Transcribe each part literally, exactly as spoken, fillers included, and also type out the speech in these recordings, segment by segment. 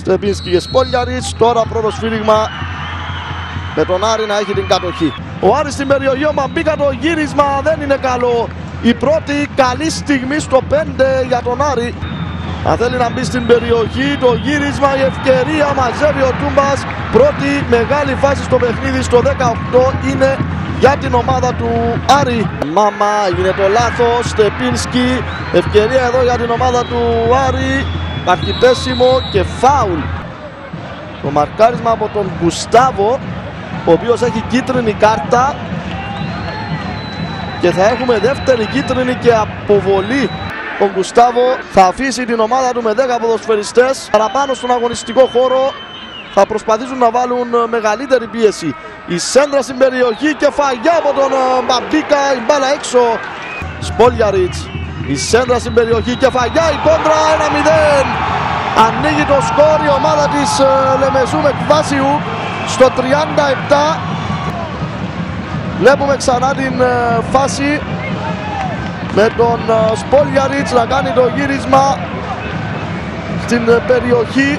Στεπίνσκι και Σπόλιαριτς. Τώρα πρώτο σφύριγμα με τον Άρη να έχει την κατοχή. Ο Άρης στην περιοχή, ο Μπαμπίκα, το γύρισμα δεν είναι καλό. Η πρώτη καλή στιγμή στο πέντε για τον Άρη. Αν θέλει να μπει στην περιοχή, το γύρισμα, η ευκαιρία, μαζεύει ο Τούμπας. Πρώτη μεγάλη φάση στο παιχνίδι στο δεκαοκτώ είναι για την ομάδα του Άρη. Μάμα, έγινε το λάθος, Στεπίνσκι, ευκαιρία εδώ για την ομάδα του Άρη. Υπάρχει πέσιμο και φάουλ. Το μαρκάρισμα από τον Γκουστάβο, ο οποίος έχει κίτρινη κάρτα και θα έχουμε δεύτερη κίτρινη και αποβολή. Ο Γκουστάβο θα αφήσει την ομάδα του με δέκα ποδοσφαιριστές παραπάνω στον αγωνιστικό χώρο. Θα προσπαθήσουν να βάλουν μεγαλύτερη πίεση. Η σέντρα στην περιοχή και φαγιά από τον Μπαμπίκα, η μπάλα έξω. Σπόλιαριτς, η σέντρα στην περιοχή και φαγιά, η κόντρα ένα μηδέν. Ανοίγει το σκορ η ομάδα της Λεμεσού με Κβάσιου στο τριάντα επτά. Βλέπουμε ξανά την φάση με τον Σπόλιαριτς να κάνει το γύρισμα στην περιοχή.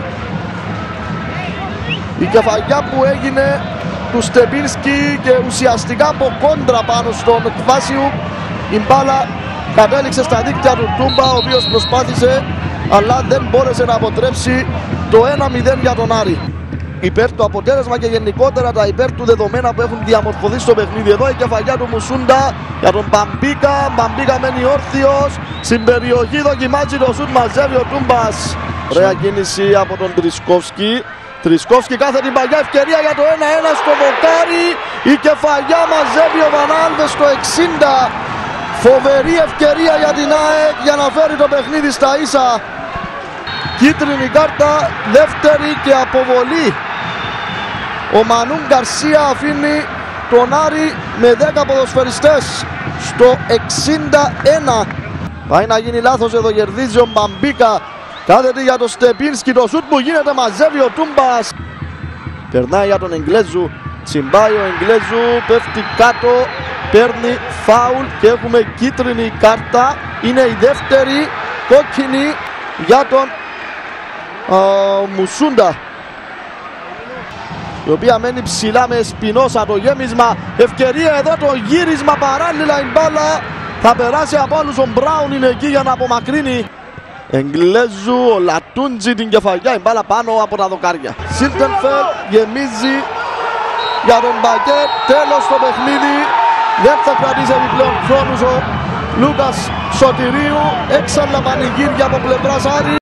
Η κεφαγιά που έγινε του Στεπίνσκι και ουσιαστικά από κόντρα πάνω στον Κβάσιου. Η μπάλα κατέληξε στα δίκτυα του Τούμπα, ο οποίος προσπάθησε αλλά δεν μπόρεσε να αποτρέψει το ένα μηδέν για τον Άρη. Υπέρ το αποτέλεσμα και γενικότερα τα υπέρ του δεδομένα που έχουν διαμορφωθεί στο παιχνίδι. Εδώ η κεφαγιά του Μουσούντα για τον Μπαμπίκα. Μπαμπίκα μένει όρθιος. Στην περιοχή δοκιμάζει το σουτ, μαζεύει ο Τούμπας. Ωραία κίνηση από τον Τρισκόφσκι. Τρισκόφσκι κάθετη παγιά, ευκαιρία για το ένα ένα στο δοκάρι. Η κεφαγιά μαζεύει ο Βανάλβες στο εξήντα. Φοβερή ευκαιρία για την ΑΕΚ για να φέρει το παιχνίδι στα ίσα. Κίτρινη κάρτα, δεύτερη και αποβολή. Ο Μανούν Γκαρσία αφήνει τον Άρη με δέκα ποδοσφαιριστές στο εξήντα ένα. Πάει να γίνει λάθος εδώ, κερδίζει ο Μπαμπίκα. Κάθεται για το Στεπίνσκι, το σουτ που γίνεται, μαζεύει ο Τούμπας. Περνάει για τον Εγγλέζου, τσιμπάει ο Εγγλέζου, πέφτει κάτω, παίρνει φάουλ και έχουμε κίτρινη κάρτα. Είναι η δεύτερη κόκκινη για τον uh, Μουσούντα, η οποία μένει ψηλά με Σπινόσα. Το γέμισμα, ευκαιρία εδώ, το γύρισμα, παράλληλα η μπάλα θα περάσει από άλλους. Ο Μπράουν είναι εκεί για να απομακρύνει. Εγγλέζου, ο Λατούντζι την κεφαλιά, η μπάλα πάνω από τα δοκάρια. Σίλτενφελ γεμίζει για τον Μπακέτ, τέλος στο παιχνίδι. Δεν θα κρατήσει επιπλέον χρόνους ο Λούκας Σωτηρίου. Έξαλλα πανηγύρια από πλευράς Άρη.